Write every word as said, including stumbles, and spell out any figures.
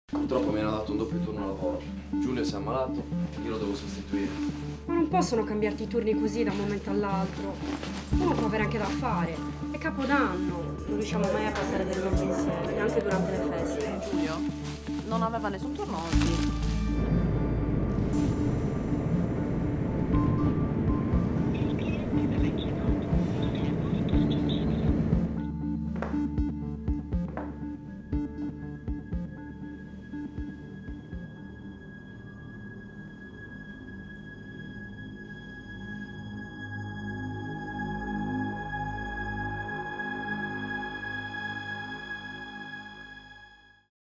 Purtroppo mi hanno dato un doppio turno lavoro. Giulio si è ammalato, io lo devo sostituire. Ma non possono cambiarti i turni così da un momento all'altro. Uno può avere anche da fare. È Capodanno. Non riusciamo mai a passare del tempo insieme, neanche durante le feste. Giulio non aveva nessun turno oggi.